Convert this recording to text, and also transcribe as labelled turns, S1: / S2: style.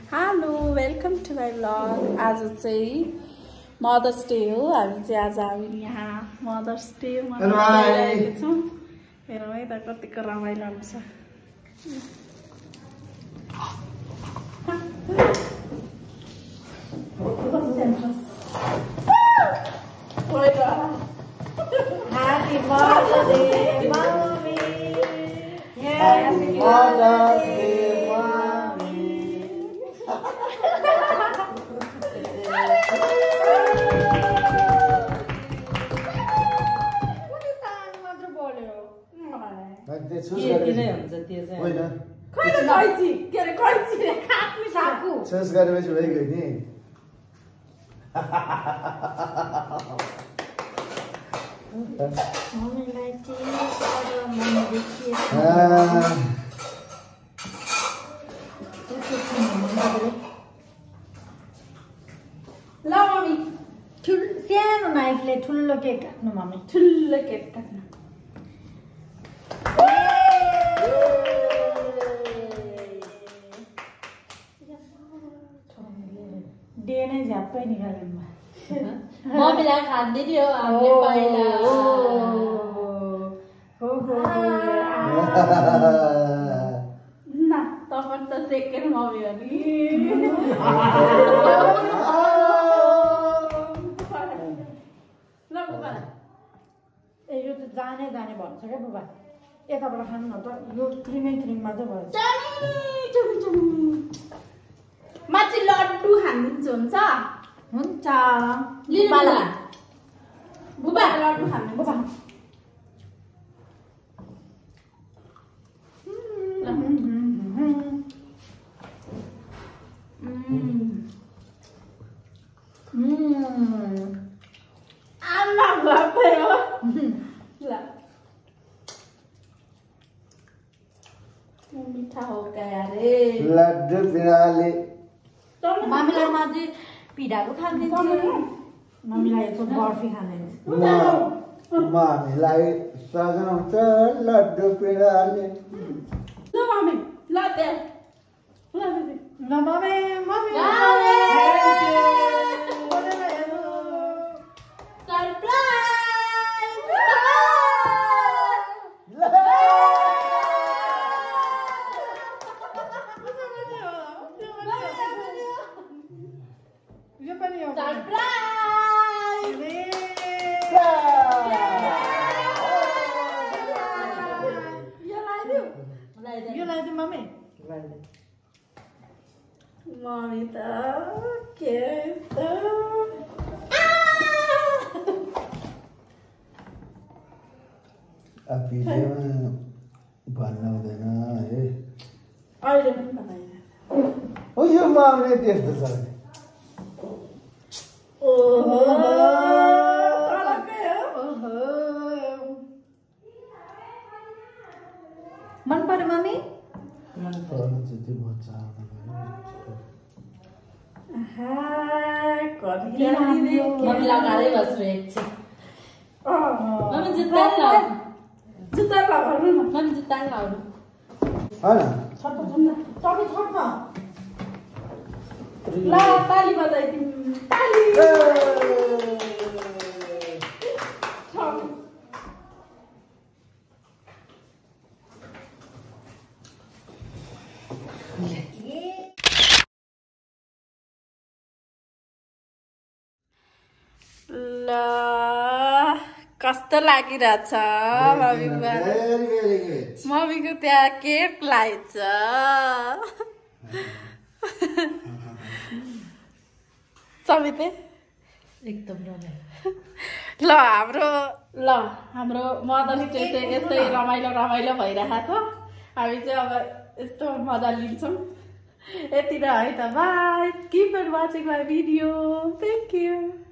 S1: Hello welcome to my blog. आज चाहिँ mothers day हो। हामी चाहिँ आज यहाँ मदर्स डे मनाइरहेको छौँ। हेरौँ है त कतिको रमाइलो हुन्छ।
S2: Happy Mother's Day, Mommy! Happy Mother's Day, Mommy! सानो नाइफले ठुलो केक काट्नु मम्मी ठुलो केक काट्नु डे नै झ्याप्पै निकाल्नु मम्मीलाई खाँदै थियो हामीले पहिला
S1: न तपाईँ त सेकेन्ड मम्मी हो नि।
S2: यो त जाने जाने भन्छ क्या बुबा यताबाट खानु न त यो क्रिमै क्रिममा चाहिँ भयो
S1: माथि लड्डु खानुहुन्छ हुन्छ
S2: हुन्छ
S1: बुबा लड्डु खानु बुबा आमा बाबा ल मिठा हो क्या रे
S3: लड्डु पिराले
S2: मम्मीलाई म चाहिँ पिडाहरू खाँदिन्छु मम्मीलाई यसो बर्फी खाँदिन्छु
S3: मामीलाई सघाउँछ लड्डु पिराले
S1: ल मम्मी ल दे ल
S2: mummy mummy
S1: Mommy the kiss the
S3: अभी भन्नु हुँदैन है
S1: अहिले पनि बनाइदिनु
S3: हो यो मामले त्यस्तो छ
S1: ओहो
S2: मन पर्यो मम्मी
S1: मम्मी लगाएरै बस्छु एकछिन मम्मी जुत्ता लगाउनु जुत्ता लगाउनु न मम्मी जुत्ता लगाउनु ल ताली बजाइदिउँ ताली ल कस्तो लागिरहेछ मम्मीको त्यहाँ केक लाग्छ समिते
S2: एकदम
S1: ल हाम्रो मदर्स डे चाहिँ यस्तै रमाइलो भइरहेको छ। हामी चाहिँ अब यस्तो मजा लिन्छौँ। यति नै है त bye keep on watching my video thank you.